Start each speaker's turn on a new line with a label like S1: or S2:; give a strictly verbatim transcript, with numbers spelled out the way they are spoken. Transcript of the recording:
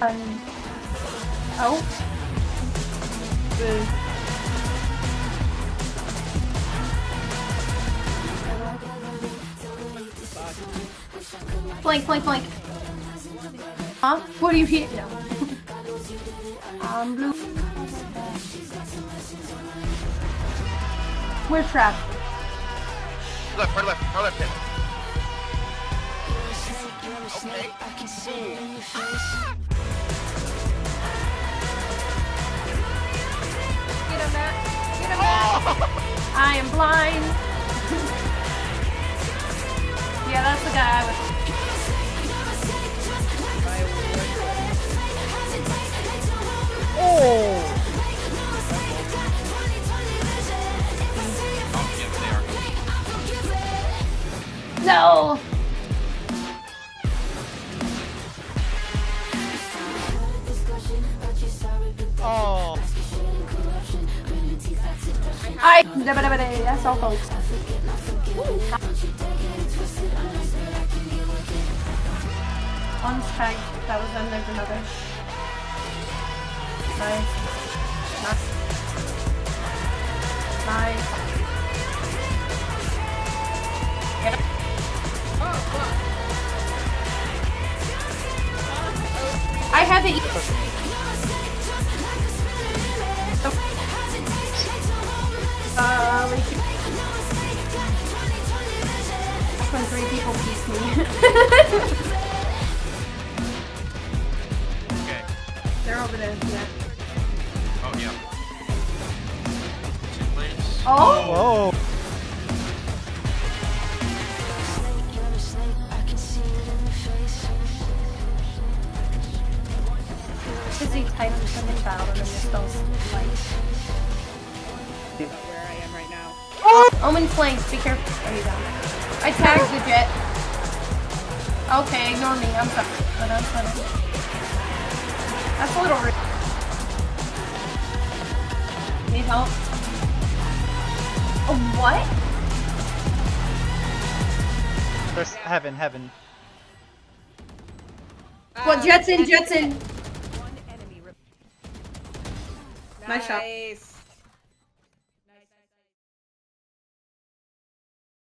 S1: Um, oh. Boo. Flank, flank, flank. Huh? What do you mean? No. um, blue. Where's trap?
S2: Left, right left, right left hit. Okay.
S1: Get him, Matt. Get him, Matt. I am blind. Yeah, that's the guy I was.
S2: Oh!
S1: No!
S2: Oh!
S1: I. That's all, folks. One's tagged. That was them. There's another. Nice. Nice. Nice. Get him. I had to eat. Uh, like, that's when three people piece me.
S2: Okay.
S1: They're over there, yeah.
S2: Oh, yeah. Two plates.
S1: Oh!
S2: Whoa!
S1: Because he typed from the child and then just those lights.
S3: Where I am right now.
S1: Oh! Omen flanks, be careful. Oh, he's down. I tagged the jet. Okay, ignore me, I'm sorry. But I'm sorry. That's a little rude. Need help? Oh, what?
S4: There's heaven, heaven.
S1: What, Jetson, Jetson! Nice shot.
S3: Nice.